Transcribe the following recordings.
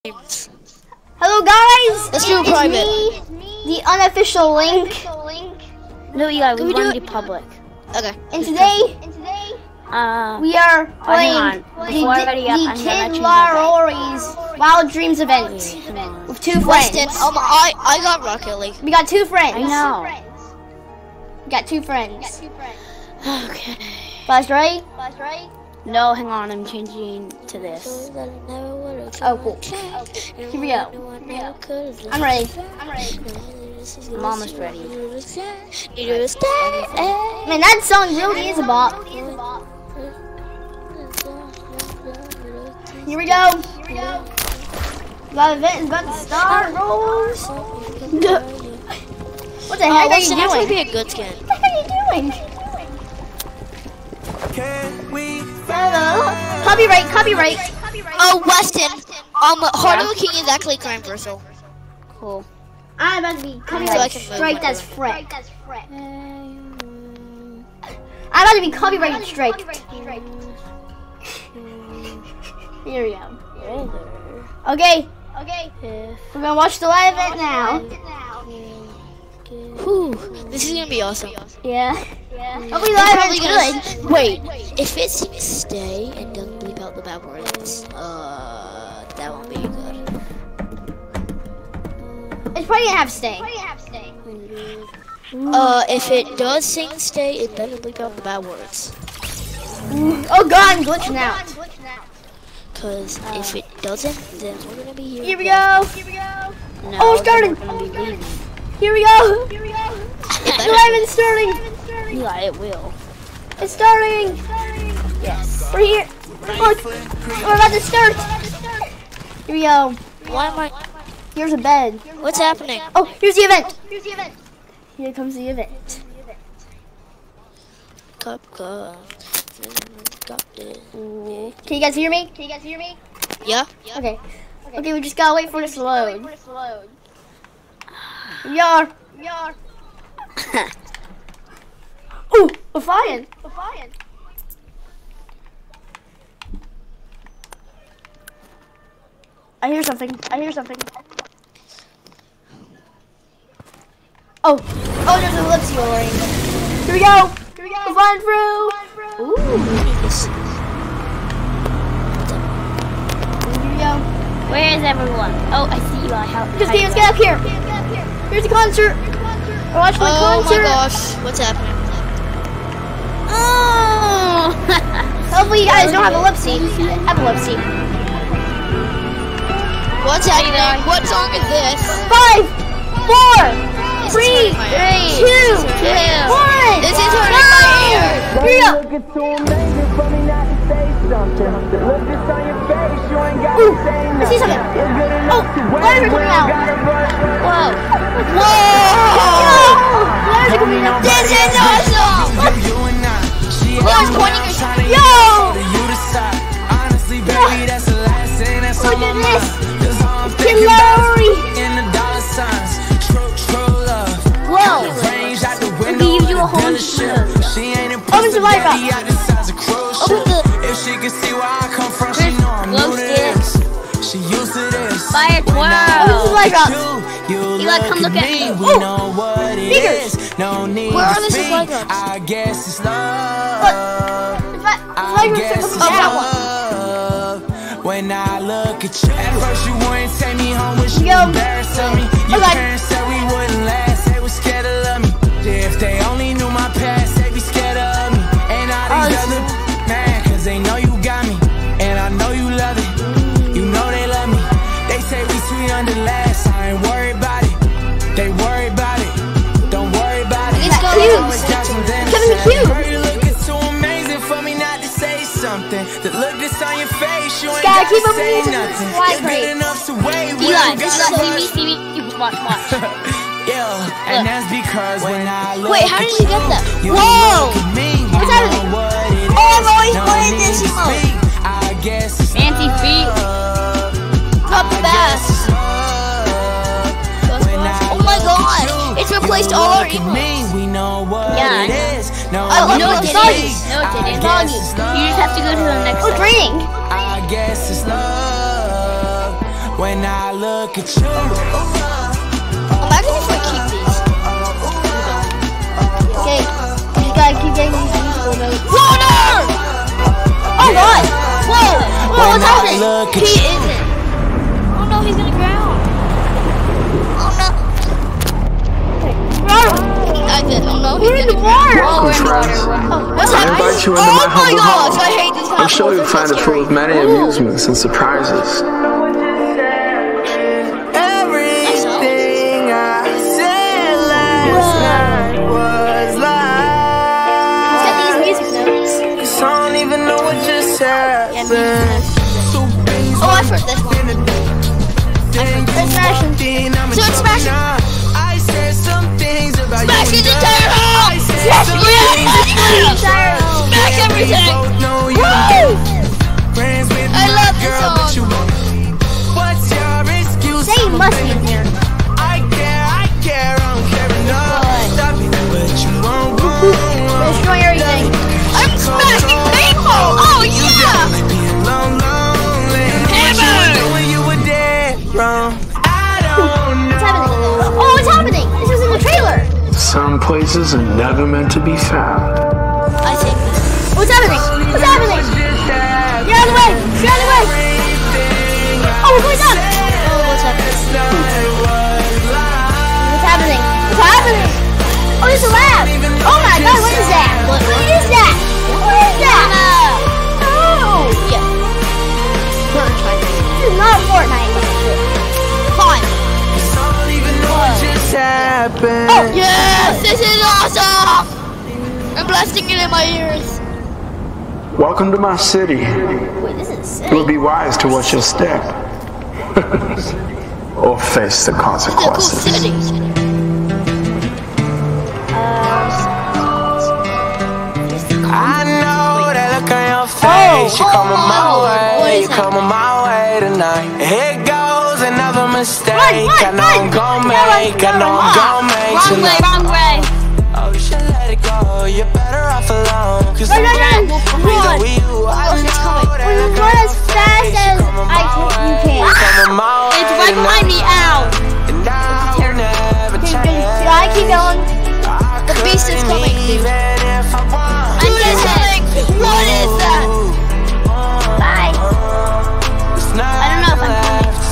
Hello guys! Let's do a private. The unofficial link. No, yeah, we want to be public. Okay. And today, we are playing the Kid Laroi's Wild Dreams event with two friends. I got Rocket League. We got two friends. I know. We got two friends. Okay. Guys, ready? No, hang on, I'm changing to this. Oh, cool. Here we go. I'm ready. I'm almost ready. Man, that song really is a bop. Here we go. The event is about to start, Rose. What the heck are you doing? That be a good skin. What the heck are you doing? Copyright. Oh, Weston. Heart of a King is actually controversial. Cool. I'm about to be copyright striked as frick. I'm about to be copyright striked. Here we go. Okay. We're gonna watch the live event now. Whew, this is gonna be awesome. Yeah. Hopefully the live event's good. Wait, if it's stay and doesn't bleep out the bad words, that won't be good. It's probably gonna have stay. If it does sing stay, it better bleep out the bad words. Oh god, I'm glitching out. Cause if it doesn't, then we're gonna be here. Here we go. No, Oh, it's starting. we're gonna be leaving. Here we go. The live event's starting. Yeah, it will. It's starting. Yes. We're here. Look, we're about to start. Here we go. Why am I? Here's a bed. What's happening? Oh, here's the event. Here comes the event. Got it. Can you guys hear me? Yeah. Okay. Okay, we just gotta wait for this to load. Here we are. Ooh, we're flying. I hear something. Oh, there's an ellipse already. Here we go. We're flying through. Ooh. Here we go. Where is everyone? Oh, I see you. Let's get up here. Here's the concert. We're watching the concert. Oh my gosh, what's happening? Oh! Hopefully you guys don't have epilepsy. What's happening? What song is this? 5, 4, 3, 2, 1. This is hurting my ear. Here we go. Ooh, I see something. Oh, letters are coming out. Whoa! Letters are coming out. This is awesome! Who's pointing your Yo! Look at this. Kid Laroi. Whoa. We give you a whole bunch of those. Open the light up. Open the... Fire 12. Open the light up. Eli, come look at me. Oh, fingers. Where are the supply drops? I guess it's when I look at you. At first you wouldn't take me home, wish you embarrassed of me. Your parents said we wouldn't last, they were scared to love me. If they only knew my past, they'd be scared of me. And all these other mad, cause they know you got me. And I know you love it, you know they love me. They say we sweet under last, I ain't worried about it. They worry about it, don't worry about it. Let's go. Kevin Q. Something. The look that's on your face, you ain't gotta gotta keep up say with nothing. the Good enough to wait. Eli, see me. You watch. Yeah, and that's because when I look Wait, how did you get that? Whoa! What's happening? Oh, I've always played this emote. I guess it's Fancy feet. Not fast. Oh my god! It's replaced all our emotes. we know what Yeah, it is. No, Oh, No, it didn't. I You guess it's just have to go to the next Oh, one. draining. I guess it's love when I look at you. Imagine if we keep these. Okay, we just gotta keep getting these musical notes. Water! Oh God! Whoa! Whoa, what's happening? He isn't. Oh no, he's gonna drown. Oh no. We're in the water! Oh, we're in the water. What's I invite you into my humble home. I hate this. I'm sure you'll find it full of many amusements and surprises. Everything I said last night was lies. Let's get these music notes. 'Cause I don't even know what just happened. Oh, I've heard this one. It's smashing. So it's smashing. I said some things about Smashing the entire home! Yes, smash everything! Woo! I love this song. What's your excuse? Say must be in here. I care, I don't care enough. Stop it, but you won't. Destroy everything. I'm smashing people! Oh yeah! Hammer! You were dead wrong. I don't know. What's happening? Oh, what's happening? This was in the trailer. Some places are never meant to be found. I think. What's happening? What's happening? Get out of the way! Get out of the way! Oh, we're going down! Oh, what's happening? What's happening? What's happening? Oh, there's a lab! Oh my God, what is that? What is that? What is that? Oh! Yeah. This is not Fortnite. Fine. Oh, yes! This is awesome! I'm blasting it in my ears. Welcome to my city. Wait, this is sick. It would be wise to watch your step. Or face the It's a cool consequences. city. I know that look on your face. You coming my way, you coming my way tonight. Here goes another mistake. I know I'm gon' make, I know I'm gon' make tonight. Wrong way. Oh, you should let it go. You're better off alone. Cause Run. I know that Run as fast as you can. It's right behind me. Ow. and I'll never change. I keep going. The beast is coming. Even if I want. I'm just like, what is that? Bye. I don't know if I'm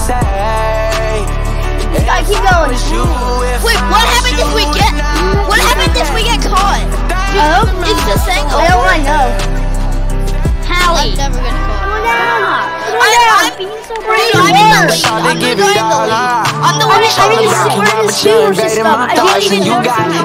coming. I keep going. Wait, what happened if we get? What happened if we get caught? It's the thing. I don't want to know. Hallie. I'm never gonna caught. I'm being so brave. I'm in the lead. I'm the lead. I'm the one We're in the sewer system. I didn't even know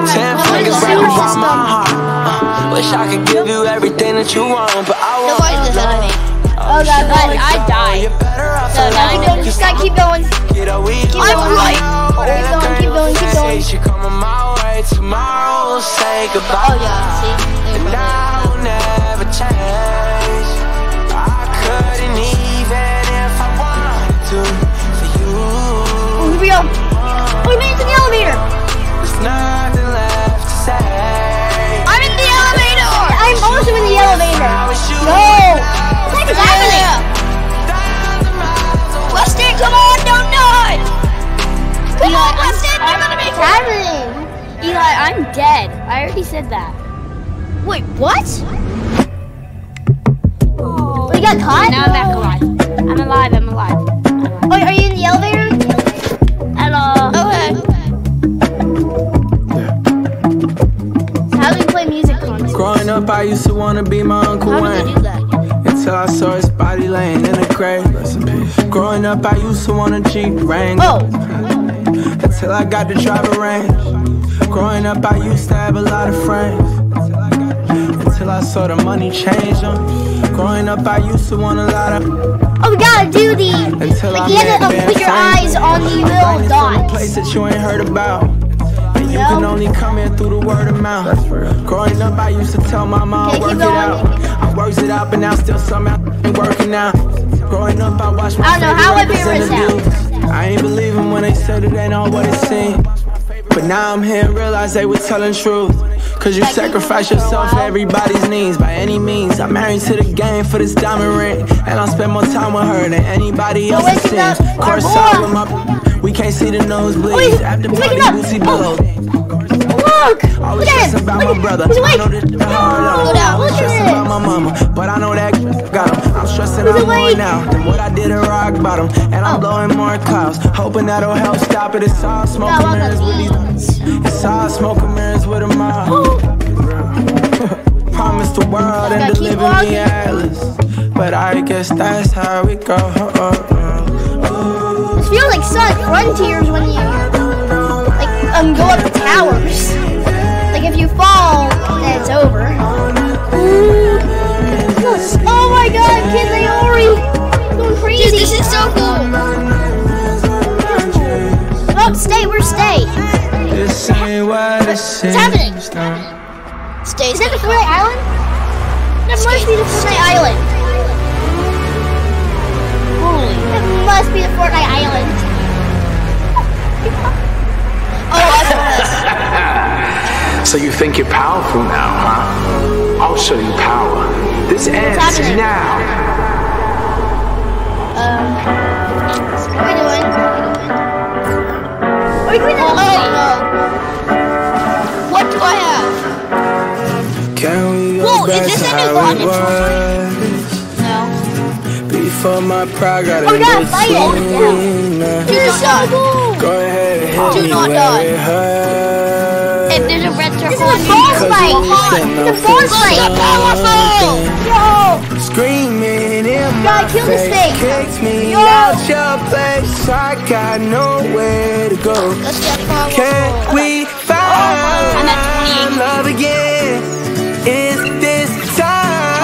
wish I could give you everything that you want, but I won't. Nobody's ahead of me. Oh God, I died. So now I just gotta keep going. I'm right. Keep going. She coming my way tomorrow. Say goodbye. Oh yeah, see. And I will never change. I couldn't even if I wanted to for you. Oh, here we go. Oh, we made it to the elevator. There's nothing left to say. I'm in the elevator. I'm also in the elevator. No. What is happening? Weston, come on, don't die. Come on, Weston, you're gonna make it. Happening. Eli, I'm dead. I already said that. Wait, what? Oh, you got caught? Now I'm back alive. I'm alive. Oh, are you in the elevator? Hello. Okay. So how do we play music contests? Growing up, I used to want to be my Uncle How do we Wayne. do that? Until I saw his body laying in the grave. Growing up, I used to want a Jeep Wrangler. Until I got to drive a Range. Growing up, I used to have a lot of friends. Until I saw the money change them. Growing up, I used to want a lot of. Oh, we gotta do the. Until Like I you have to met put your eyes on the little dots. place that you ain't heard about. And you can only come in through the word of mouth. Growing up, I used to tell my mom, Okay, work keep it out. going. I works it out, but now still somehow ain't working out. Growing up, I watched my I don't know how my favorite representatives. I ain't believe them when they said it ain't all what it seemed. But now I'm here and realize they were telling truth. Cause you sacrifice yourself for everybody's needs. By any means, I'm married to the game for this diamond ring. And I spend more time with her than anybody else it seems. Courtside with my, we can't see the nosebleeds. After party, Bootsy blow. Look! Always Look at stressing him! about Look my brother. He's I awake! know that the hard Look at I'm stressing it! about my mama, but I know that got him. I'm stressing He's out more awake! now than what I did at rock bottom. And I'm blowing more clouds, hoping that'll help stop it. It's all smoke and mirrors with these. It's all smoke and mirrors with a mile. Promise the world and deliver me atlas, but I guess that's how it goes. It feels like Sonic Frontiers when you go up the towers. Like if you fall, then it's over. Oh my God, Kid Laroi, going crazy! Dude, this is so cool. Oh, stay. Where's stay? This ain't what it What's happening? Stay. Is that the Fortnite Island? That must be the Fortnite Island. Holy. That must be the Fortnite Island. Oh, I saw this. So you think you're powerful now, huh? I'll show you power. This ends now. What are we doing? What are we doing? Oh no. What do I have? Can we go Whoa, back is this to a new how one? it was? No. Before my pride got Oh, we gotta fight it. Do not die. Go ahead and hit Do me not where die. it hurts. If there's a red This circle is a boss fight. It's a boss fight. Yo! Screaming in Gotta my kill this face, thing. kicks me Yo. out your place. I got nowhere to go. Let's get powerful. Can we find I'm at 28. love again? Is this time?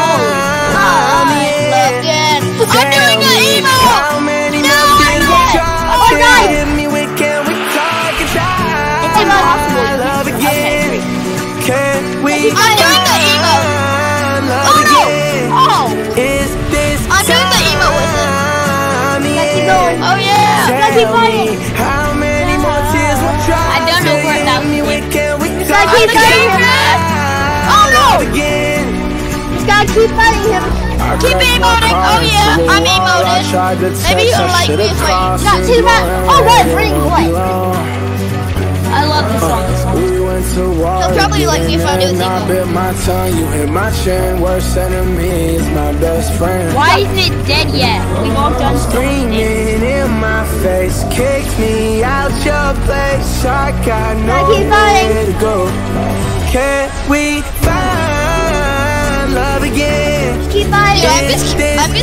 Again. I'm doing an emo. How many more tears will try Oh, to God. hit me with? Can we talk and try? It's impossible. Love again. Can we I'm doing the emo. find love Oh no. again? Oh. Is this I'm doing the emo with him. time? Keep going. Oh yeah. Gotta keep fighting. How many more tears will try I don't know where that to hit me with? Can we Gotta talk keep fighting him. Oh no. again? Just gotta keep fighting him. Keep emoting. Oh yeah. I'm emoting. Maybe you'll like me if I. Not too bad. Oh good, bring what? I love this song. He'll probably like me if I do this I emo. bit my tongue, you hit my chin. Worst enemy is my best friend. Why isn't it dead yet? We walked on Screaming in my face, kicks me out your place. I got keep fighting. nowhere to go. Can we find love again? Just keep fighting. Yeah, I missed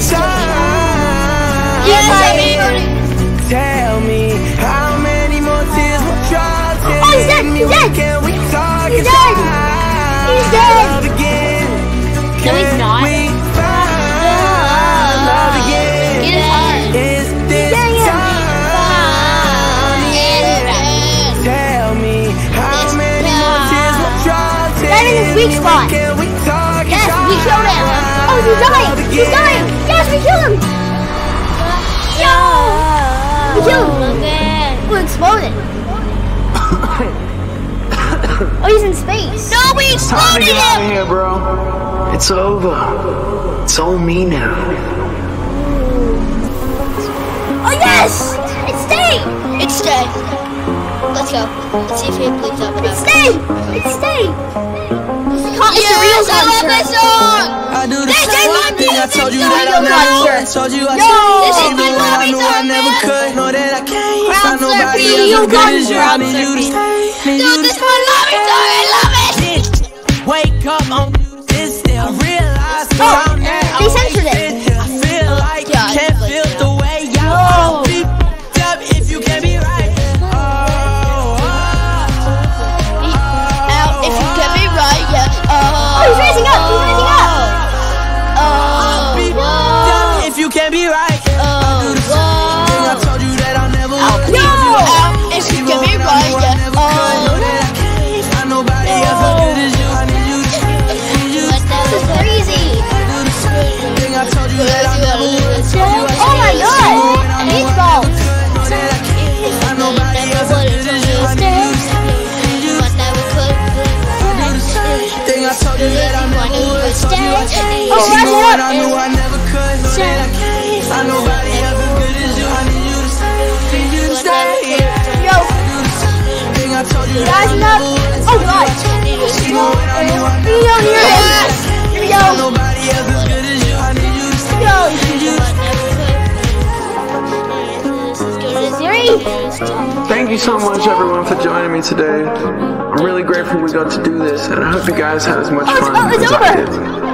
Keep I'm fighting. emoting. Tell me how many more tears will try to Oh, he's dead. hit me He's with? dead. Can we talk He's and dead. try He's dead. love again? No, he's Can not. we find love again? Get his heart. Is this Yeah, yeah. time? Tell me how many more tears will try to That is his hit weak me with? spot. Can we talk and Yes, try we killed him. Oh, he's dying. love He's again? dying. Yes, we killed him. Yo! We killed him. Oh, it exploded. Oh, he's in space. No, we Time to exploded get out of him. here, bro. It's over. It's all me now. Oh, yes! It's staying. It's stay. Let's go. Let's see if he bleeds up. It's staying. It's staying. It's a real Yes, I love concert. this song. I do the This is same my thing. I music told you song. that I never would. Told you I Yo. should. This is Even my when I movie knew I song, never man. could. Know that I can't Crowd find nobody surfing. else You as good as you. I crowd need you to surfing. stay. Need you Dude, to this is my loving song. I love it. wake up on this still. I realize Oh, down there I they censored it. wasted. I feel like you Yeah, can't like feel that. the way y'all be up if you can't be right. Out if you get me right, yeah. Oh, he's raising up. He's raising up. Be up if you can't be right. I told you that I'll never would. Yo! Out if you get me right, yeah. Know that I can't find nobody else as good as you. I need you to You guys enough? Oh god! Here you go, here it is! Here we go! Thank you so much, everyone, for joining me today. I'm really grateful we got to do this, and I hope you guys had as much fun as I did.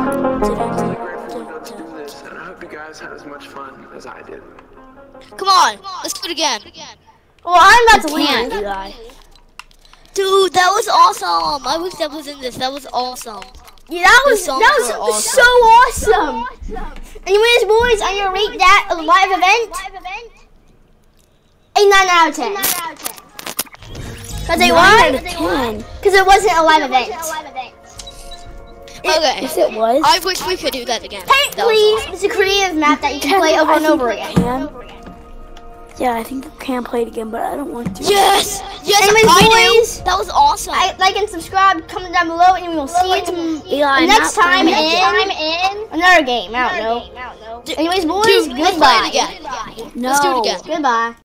And I hope you guys had as much fun as I did. Come on, let's do it again. Well, I'm about to leave. Dude, that was awesome. I wish that was in this. That was awesome. Yeah, that was awesome. So awesome. Anyways, boys, I'm gonna rate that a live event. A 9 out of 10. Cause it was? Because it wasn't a live event. Okay. Yes, it was. I wish we could do that again. Paint, please. It's a creative map that you can play over and over again. Yeah, I think I can play it again, but I don't want to. Yes! Yes, anyways, boys, that was awesome. Like and subscribe, comment down below, and we will see you next time in another game. I don't know. Anyways, boys, goodbye. No. Let's do it again. Goodbye.